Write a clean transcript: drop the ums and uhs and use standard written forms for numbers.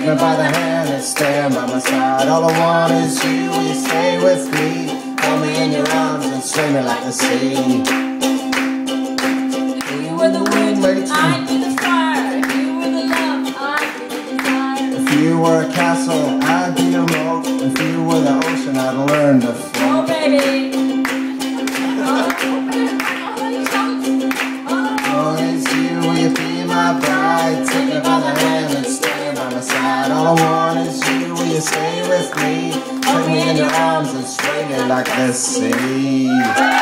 Take me by the hand and stand by my side. All I want is you, will you stay with me? Hold me in your arms and swing me like the sea. You were the wind, I'd be the fire. You were the love, I'd be the desire. If you were a castle, I'd be a rope. If you were the ocean, I'd learn to float. Oh, baby. Oh, it's you, will you be my bride? Take me by the hand and stand by my side. All I want is you, will you stay with me? Take me in your arms and swing it like the sea.